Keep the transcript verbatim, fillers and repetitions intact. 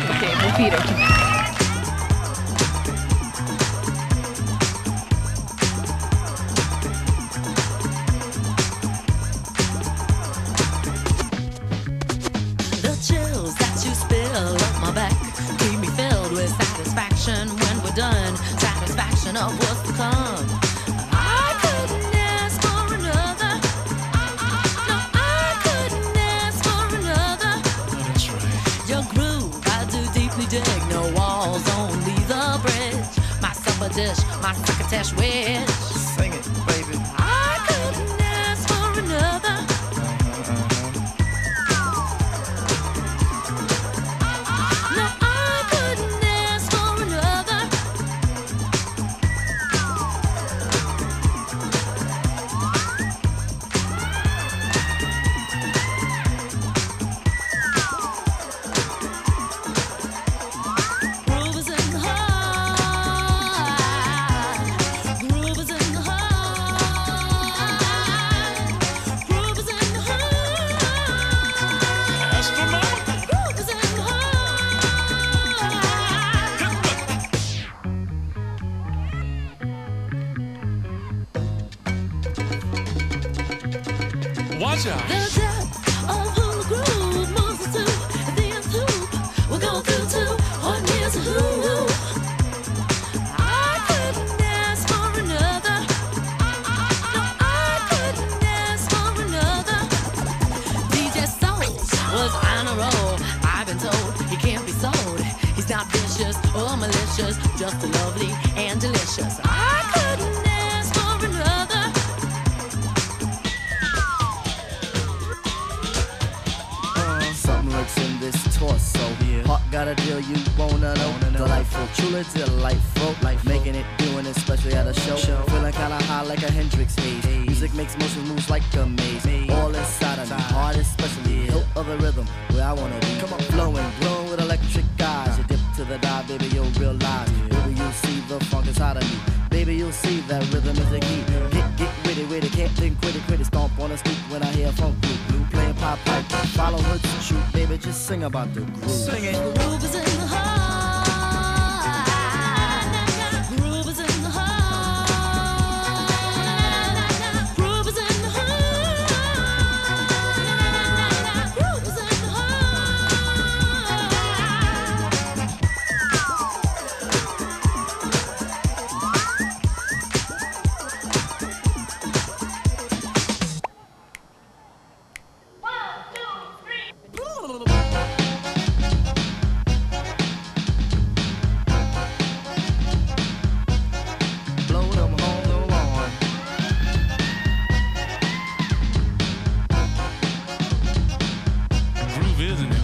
Okay, repeat it. The chills that you spill up my back keep me filled with satisfaction when we're done. Satisfaction of what's to come. I couldn't ask for another. No, I couldn't ask for another. That's right. Your groove, I do deeply dig. No walls, only the bridge. My supper dish, my succotash wish. Sing it, baby. I couldn't ask for another. No, I couldn't ask for another. Groove is in the heart. Groove is in the heart. Groove is in the heart. Astronomical. Groove is in the heart. Watch out. The depth of who the groove moves us to, the nth hoop we'll go through to, or near to who. I couldn't ask for another. No, I couldn't ask for another. D J Soul was on a roll. I've been told he can't be sold. He's not vicious or malicious, just lovely and delicious. I couldn't ask for another. Something lurks in this torso. Heart got a deal you wanna know. Delightful, truly delightful. Life making it, doing it, especially at a show. Feeling kinda high like a Hendrix haze. Music makes motion moves like a maze. All inside of me, heart especially. Hilt of the rhythm, where I wanna be. Come on, flowing, glowing with electric eyes. You dip to the dive, baby, you'll realize. Baby, you'll see the funk inside of me. Baby, you'll see that rhythm is the key. Get, get witty, witty, can't think, quit it, quit it. Stomp on the street when I hear funk blue, blue playing pop pipe. Follow her to shoot, baby, just sing about the groove. Sing it. Groove is in the heart. Groove is in the heart. Groove is in the heart. Groove is in the Blow them on the lawn. Groove is in it.